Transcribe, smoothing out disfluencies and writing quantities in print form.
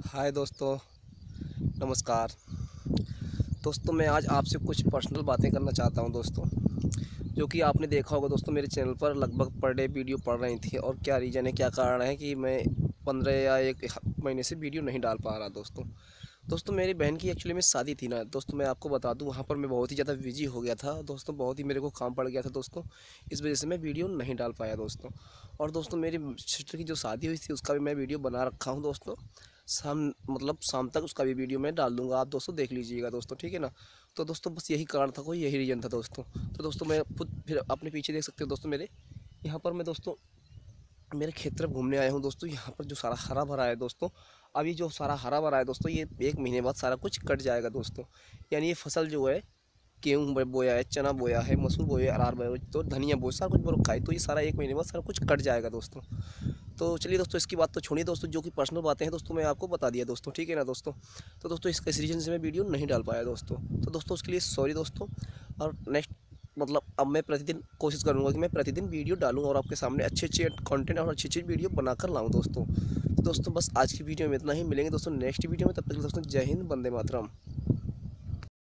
हाय दोस्तों, नमस्कार। दोस्तों मैं आज आपसे कुछ पर्सनल बातें करना चाहता हूं दोस्तों, जो कि आपने देखा होगा दोस्तों मेरे चैनल पर लगभग पर डे वीडियो पड़ रही थी। और क्या रीज़न है, क्या कारण है कि मैं 15 या एक महीने से वीडियो नहीं डाल पा रहा दोस्तों। मेरी बहन की एक्चुअली में शादी थी ना दोस्तों। मैं आपको बता दूं, वहाँ पर मैं बहुत ही ज़्यादा बिजी हो गया था दोस्तों। बहुत ही मेरे को काम पड़ गया था दोस्तों, इस वजह से मैं वीडियो नहीं डाल पाया दोस्तों। और दोस्तों मेरी सिस्टर की जो शादी हुई थी उसका भी मैं वीडियो बना रखा हूँ दोस्तों। शाम तक उसका भी वीडियो मैं डाल दूंगा, आप दोस्तों देख लीजिएगा दोस्तों, ठीक है ना। तो दोस्तों बस यही कारण था, कोई यही रीज़न था दोस्तों। तो दोस्तों मैं खुद फिर अपने पीछे देख सकते हो दोस्तों, मेरे यहाँ पर मैं दोस्तों मेरे खेत तरफ घूमने आया हूँ दोस्तों। यहाँ पर जो सारा हरा भरा है दोस्तों, अभी जो सारा हरा भरा है दोस्तों, ये 1 महीने बाद सारा कुछ कट जाएगा दोस्तों। यानी ये फसल जो है, गेहूँ बोया है, चना बोया है, मसूर बोया है, अरहर बोया है, तो धनिया बोया, सारा कुछ बो रखा है। तो ये सारा 1 महीने बाद सारा कुछ कट जाएगा दोस्तों। तो चलिए दोस्तों, इसकी बात तो छोड़िए दोस्तों, जो कि पर्सनल बातें हैं दोस्तों मैं आपको बता दिया दोस्तों, ठीक है ना दोस्तों। तो दोस्तों इस रीज़न से मैं वीडियो नहीं डाल पाया दोस्तों। तो दोस्तों उसके लिए सॉरी दोस्तों। और नेक्स्ट अब मैं प्रतिदिन कोशिश करूँगा कि मैं प्रतिदिन वीडियो डालूँ और आपके सामने अच्छे कंटेंट और अच्छी वीडियो बनाकर लाऊँ दोस्तों। तो दोस्तों बस आज की वीडियो में इतना ही। मिलेंगे दोस्तों नेक्स्ट वीडियो में, तब तक दोस्तों जय हिंद, वंदे मातरम।